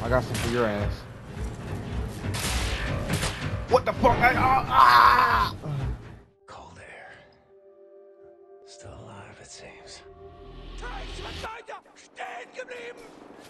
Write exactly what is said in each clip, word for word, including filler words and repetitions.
I got some for your ass. What the fuck? I, ah, ah! Cold air. Still alive, it seems. Stehen geblieben!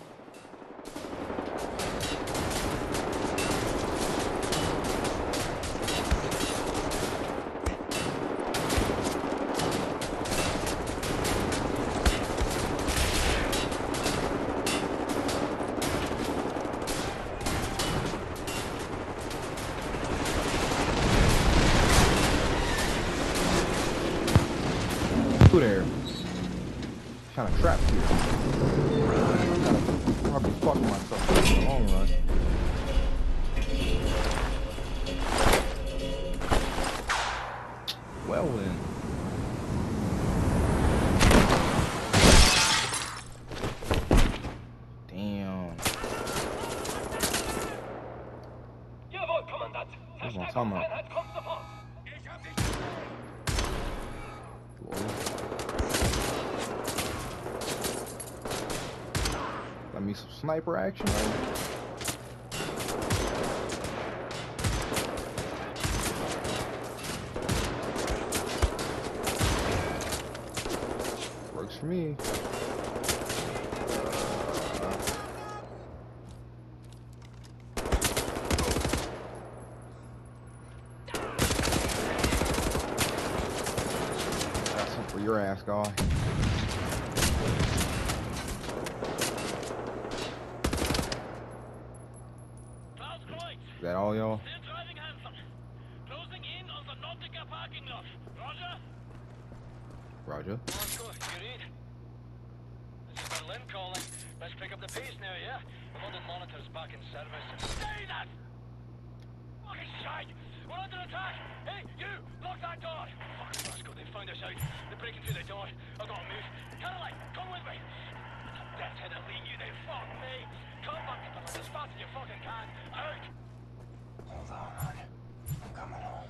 Who there? Kind of trapped here. Probably fucking myself in the long run. Well then. Damn. Jawohl, Kommandant. That's what I'm talking about. Einheit kommt sofort. Ich hab dich. Let me some sniper action. Right? Works for me. Got some for your ass, guy. Is that all, y'all? Still driving handsome. Closing in on the Nautica parking lot. Roger? Roger. Moscow, you read? This is Berlin calling. Let's pick up the pace now, yeah? London monitors back in service. Stay that! Fucking shite! We're under attack! Hey, you! Lock that door! Fuck, Moscow, they found us out. They're breaking through the door. I've got to move. Caroline, come with me! Death's head will lead you, they fuck me! Come back to Berlin as fast as you fucking can! Out! Hold on, hon. I'm coming home.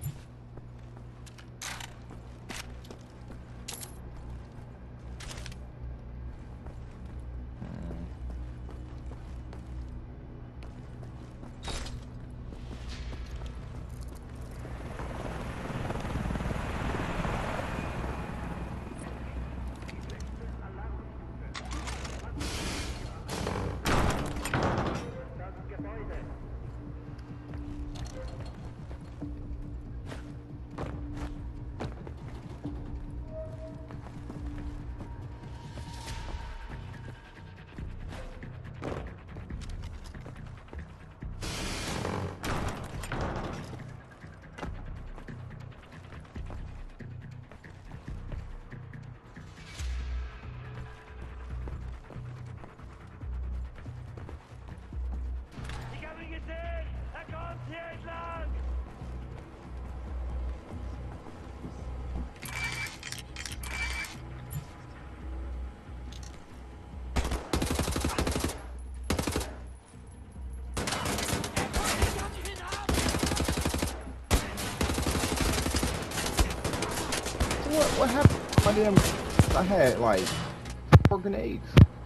What what happened? My damn, I had like four grenades.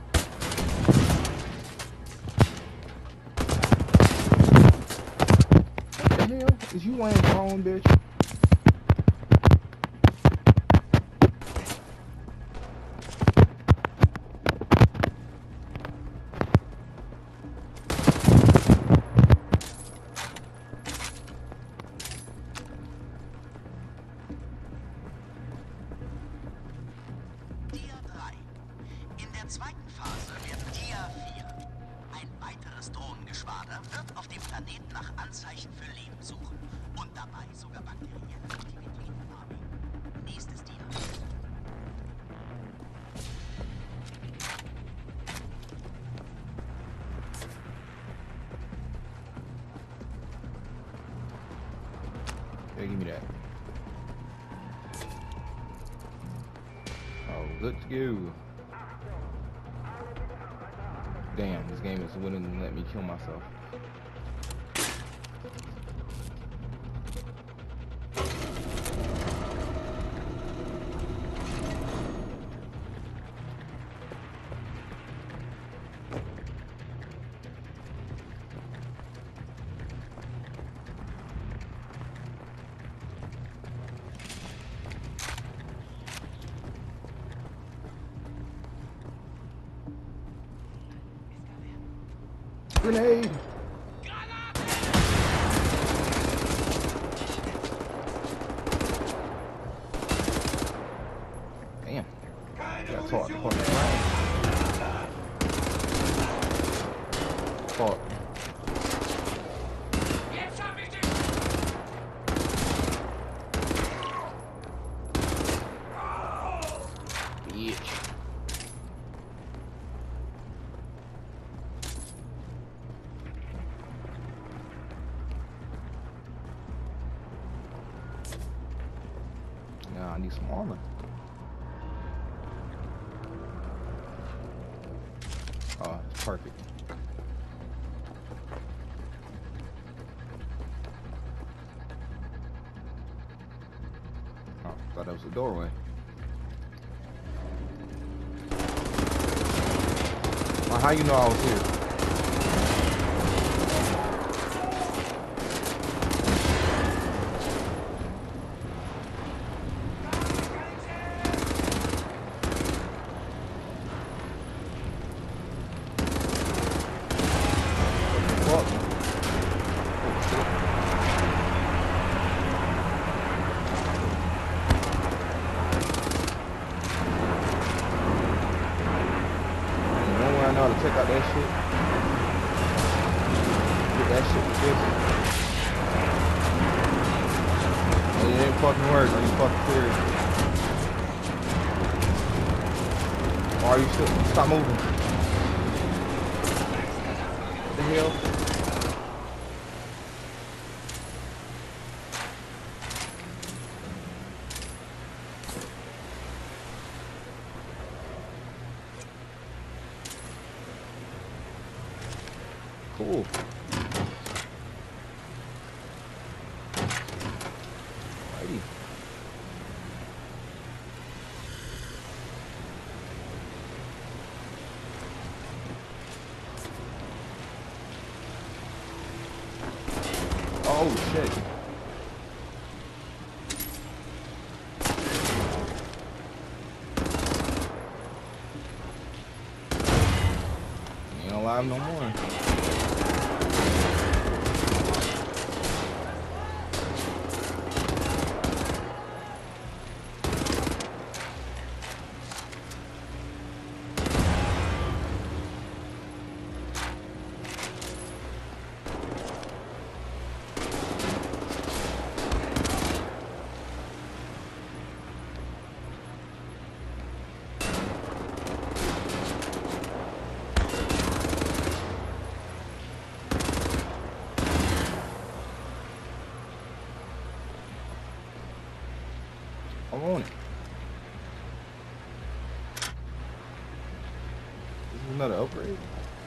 What the hell? Is you laying prone, bitch? In der zweiten Phase wird Dia vier. Ein weiteres Drohnengeschwader wird auf dem Planeten nach Anzeichen für Leben suchen und dabei sogar bakterielle Aktivitäten wahrnehmen. Nächstes Dia. Yeah, give me that. Oh, let's go. Damn, this game is willing to let me kill myself. Grenade! Damn. Got taught to fucking flag. Taught. Bitch. Yeah, I need some armor. Oh, it's perfect. Oh, thought that was a doorway. Well, how you know I was here? To check out that shit. Get that shit fixed. Oh, it ain't fucking work. Are you fucking serious? Why are you still? Stop moving. What the hell? Cool. Alrighty. Oh shit. Ain't alive no more. I'm on it. This is another upgrade.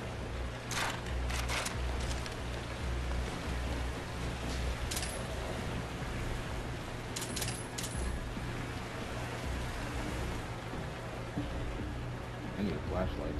I need a flashlight.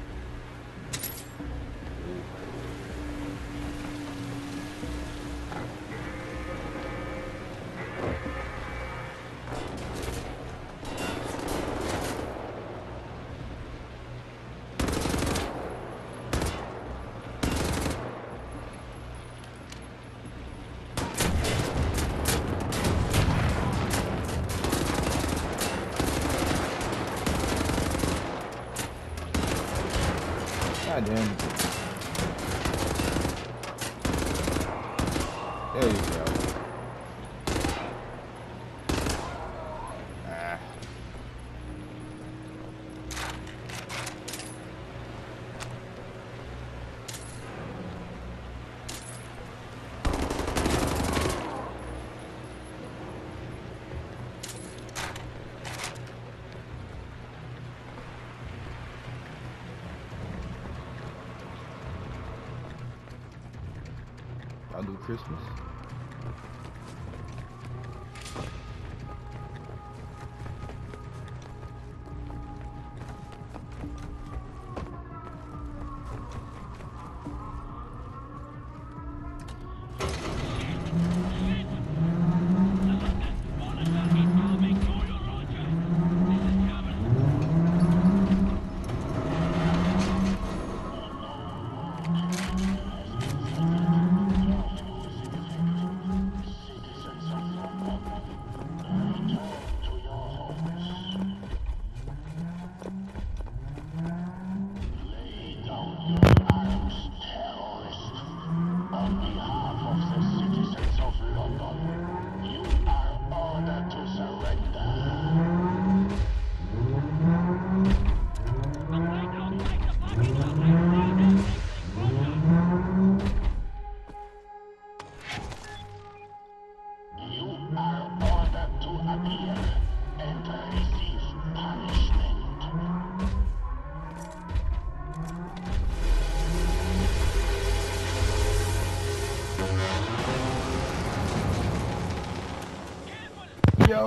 God damn it. There you go. Ah. I'll do Christmas. No.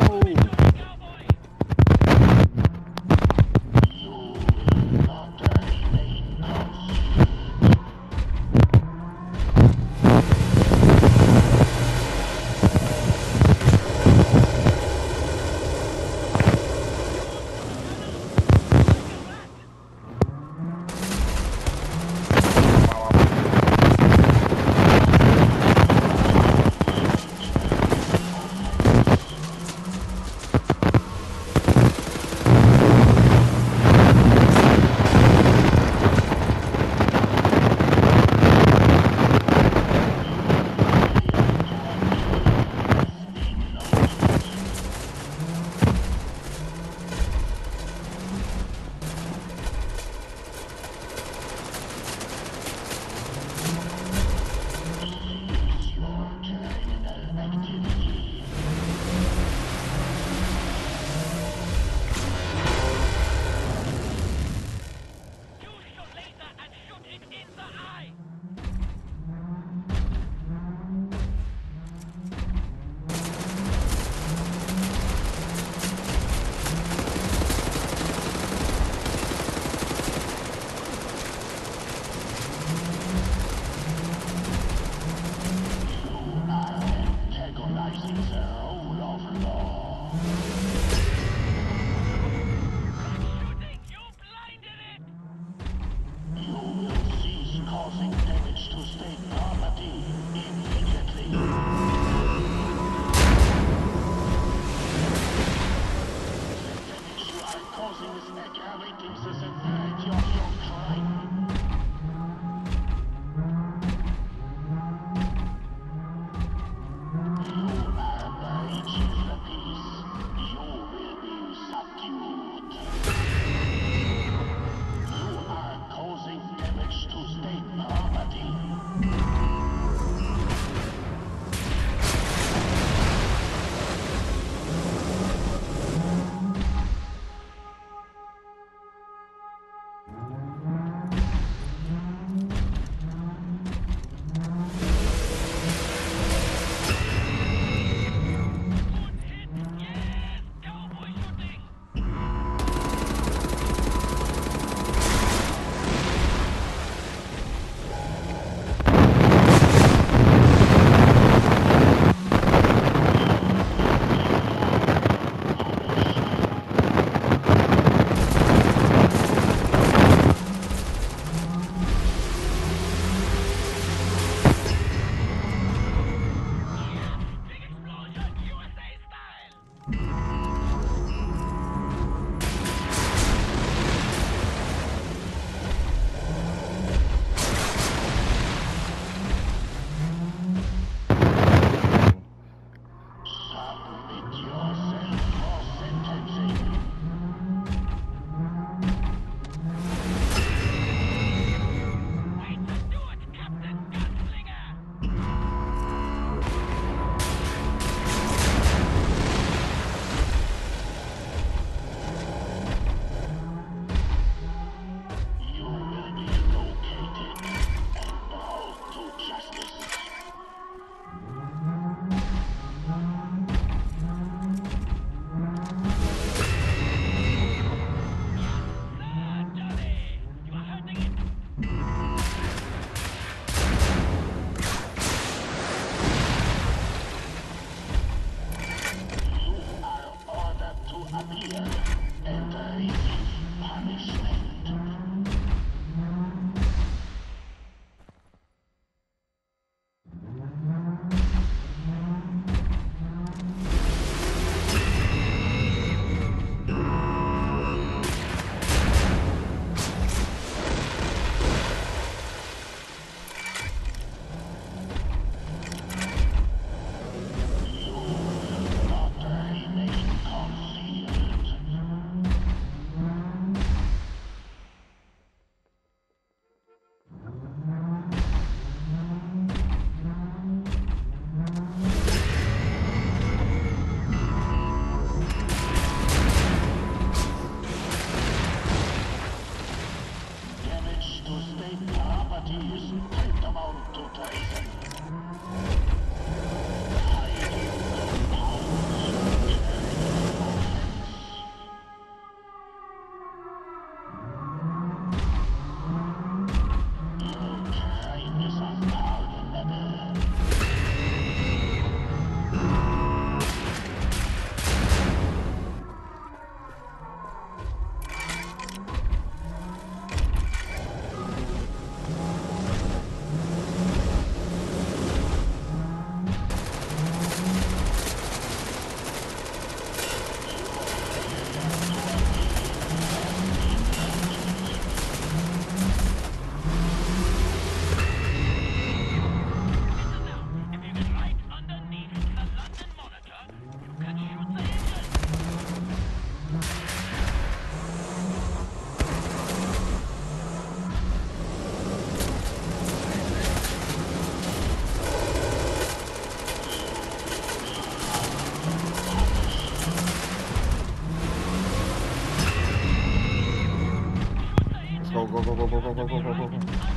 go, go, go, go, go, go, go.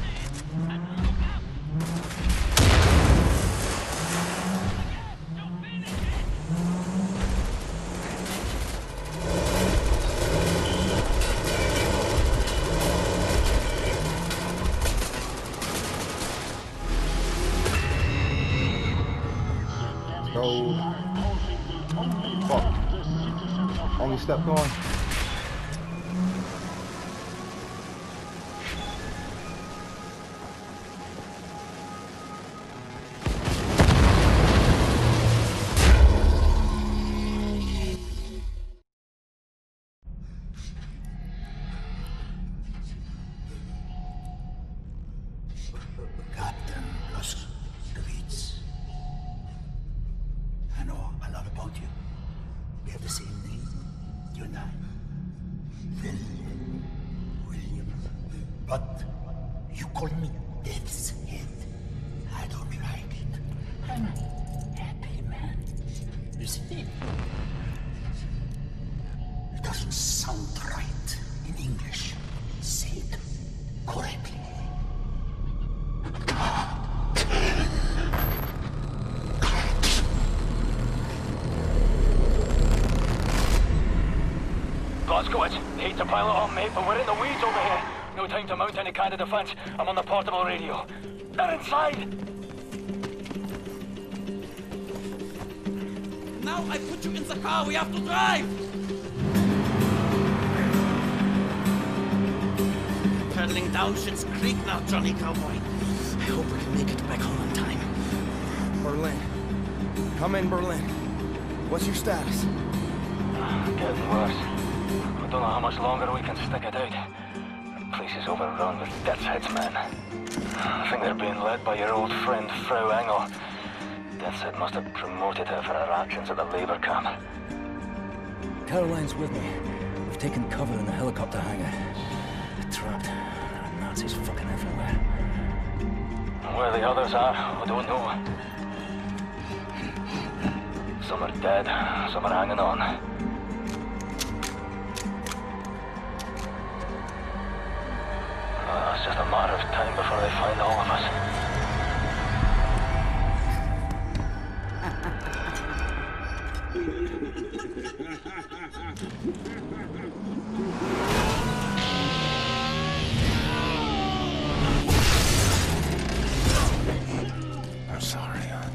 Go. Fuck. Only stepped on. Captain Bluskowitz. I know a lot about you. We have the same name, you and I. William. William. But you call me Death's Head. I don't like it. I'm a happy man. You see? It doesn't sound right in English. Say it correctly. Blazkowicz, hate to pile it on, mate, but we're in the weeds over here. No time to mount any kind of defense. I'm on the portable radio. They're inside! Now I put you in the car, we have to drive! Pedaling down Schitt's Creek now, Johnny Cowboy. I hope we can make it back home in time. Berlin. Come in, Berlin. What's your status? Getting worse. I don't know how much longer we can stick it out. The place is overrun with Death's Head's men. I think they're being led by your old friend, Frau Engel. Death's Head must have promoted her for her actions at the labor camp. Caroline's with me. We've taken cover in the helicopter hangar. We're trapped. There are Nazis fucking everywhere. Where the others are, I don't know. Some are dead, some are hanging on. Uh, it's just a matter of time before they find all of us. I'm sorry, Anya.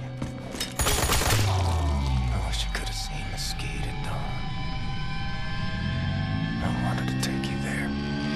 I wish you could have seen the skate at dawn. I wanted to take you there.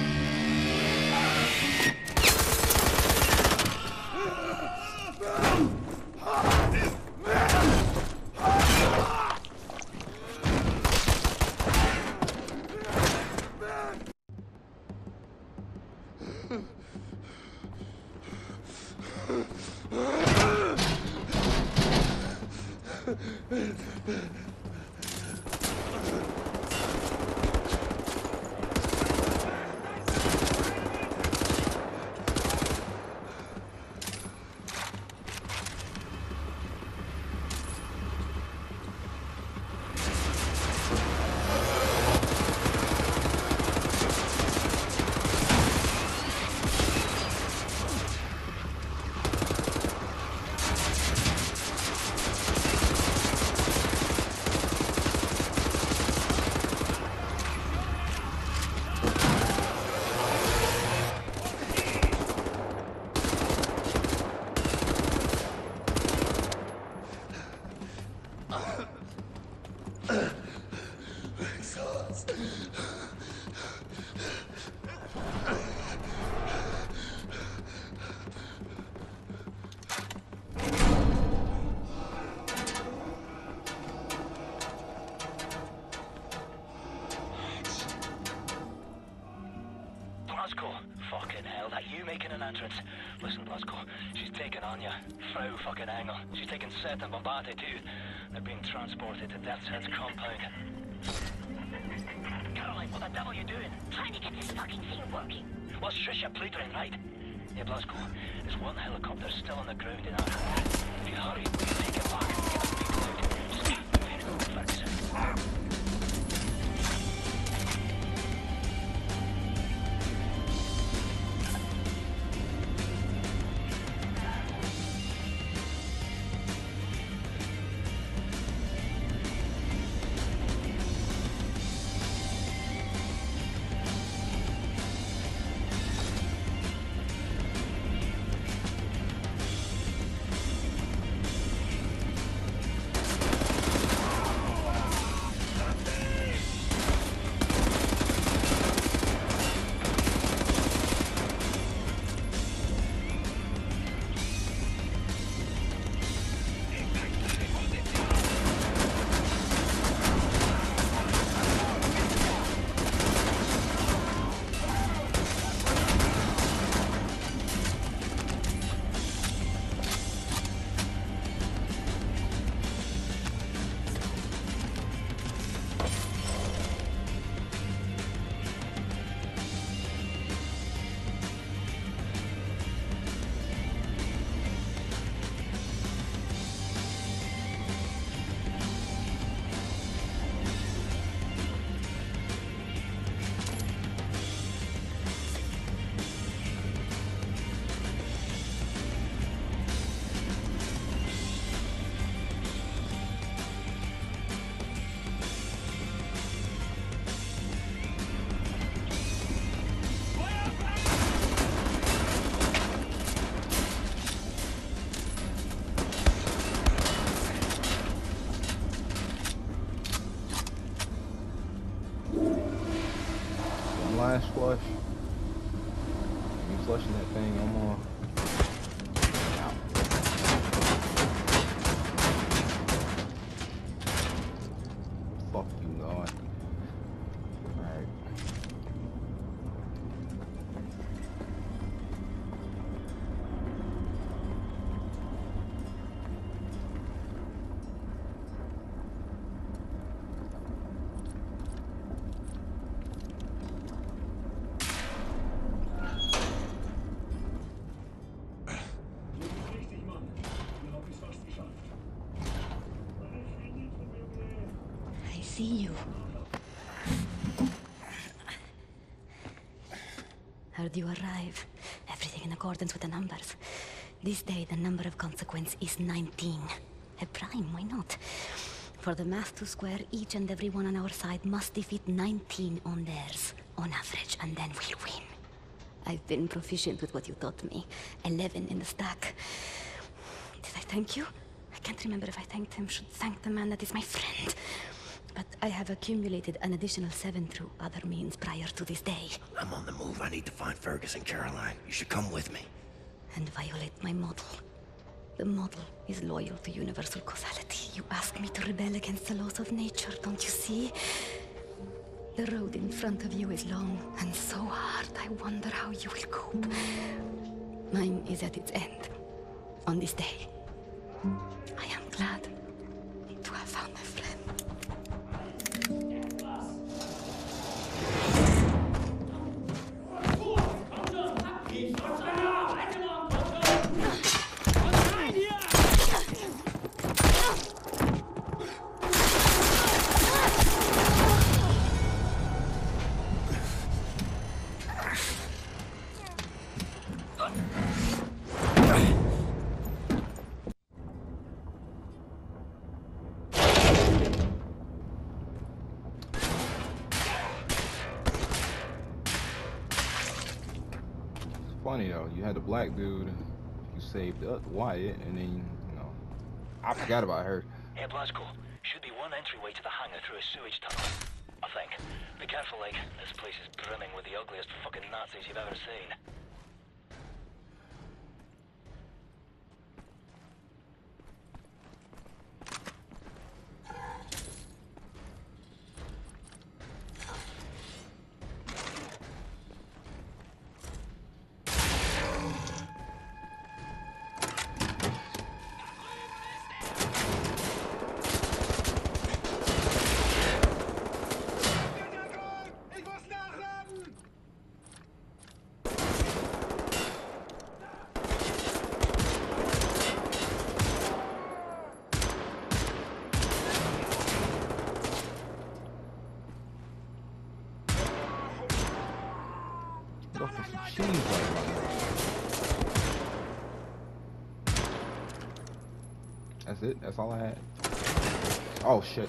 Fucking hell, that you making an entrance? Listen, Blasco, she's taken Anya. Frau fucking Engel. She's taken Seth and Bombate too. They're being transported to Death's Head's compound. Caroline, what the devil are you doing? Trying to get this fucking thing working. What's Trisha pleading, right? Yeah, Blasco, there's one helicopter still on the ground in our hangar. If you hurry, we can take it back and get the people out. Just keep moving, Ferguson. last flush. You flushing that thing, I'm on. Fuck you, God. Alright. I see you. Heard you arrive. Everything in accordance with the numbers. This day, the number of consequence is nineteen. A prime, why not? For the math to square, each and every one on our side must defeat nineteen on theirs, on average, and then we'll win. I've been proficient with what you taught me. eleven in the stack. Did I thank you? I can't remember if I thanked him. Should thank the man that is my friend. But I have accumulated an additional seven through other means prior to this day. I'm on the move. I need to find Fergus and Caroline. You should come with me. And violate my model. The model is loyal to universal causality. You ask me to rebel against the laws of nature, don't you see? The road in front of you is long and so hard. I wonder how you will cope. Mine is at its end. On this day. I am glad to have found my friend. Funny though, you had the black dude, you saved up Wyatt, and then, you know, I forgot about her. Hey, Blasco. Should be one entryway to the hangar through a sewage tunnel. I think. Be careful, like, this place is brimming with the ugliest fucking Nazis you've ever seen. Go for some cheese right about now. That's it? That's all I had? Oh shit.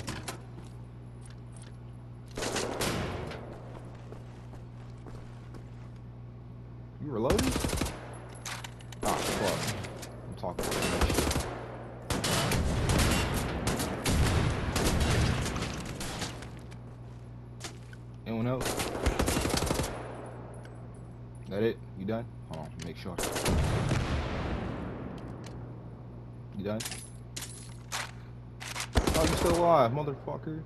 You reloading? Ah, fuck. I'm talking about that shit. Anyone else? That it? You done? Hold on, make sure. You done? Oh, you still alive, motherfucker.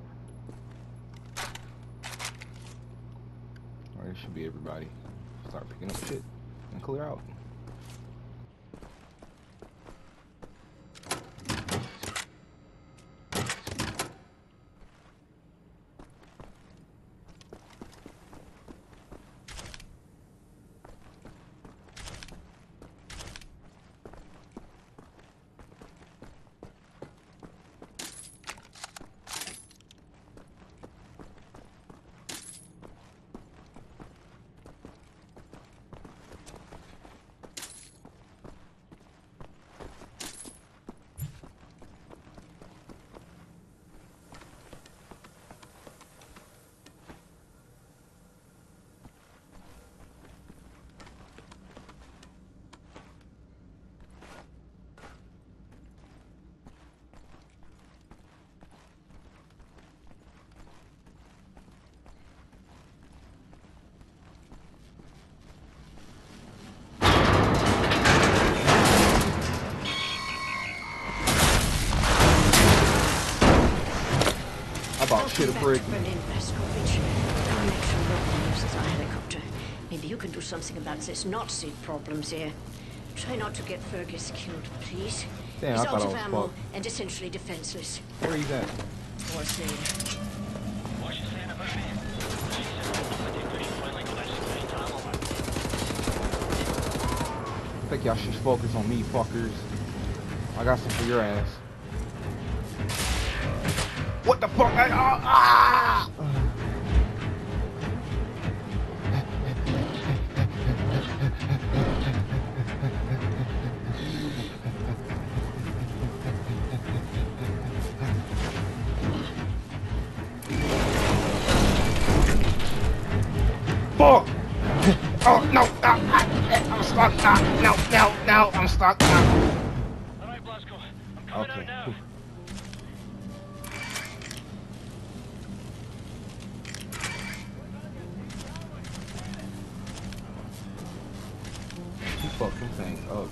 Alright, it should be everybody. Start picking up shit and clear out. about shit a Welcome brick. back to Berlin, Blazkowicz. Our next local uses our helicopter. Maybe you can do something about this Nazi problems here. Try not to get Fergus killed, please. Damn, He's I thought out I of was ammo fucked. and essentially defenseless. Where he's at? Poor thing. What's she saying about me? She said, I think we should finally go that straight ammo. I think y'all should focus on me, fuckers. I got some for your ass. What the fuck? I, ah, ah! Fuck! Oh no! Ah, ah, I'm stuck! Ah, no! No! No! I'm stuck! Ah. All right, Blasco. I'm coming Okay. out now. He fucked them things up.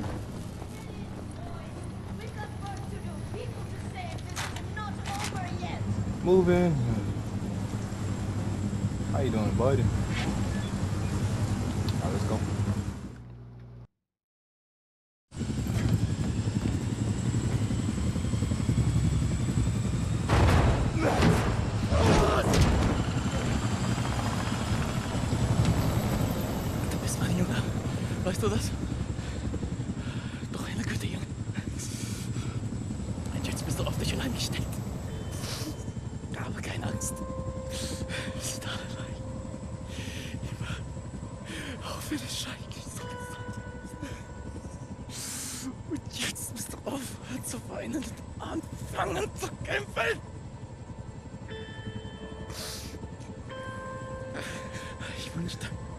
Moving. How you doing, buddy? Alright, let's go. Du bist mein Junge. Weißt du das? Doch eine gute Junge. Und jetzt bist du auf dich allein gestellt. Aber keine Angst. Wir sind alle allein. Immer. Auch wenn es schrecklich so ist. Und jetzt musst du aufhören zu weinen und anfangen zu kämpfen. Ich wünschte,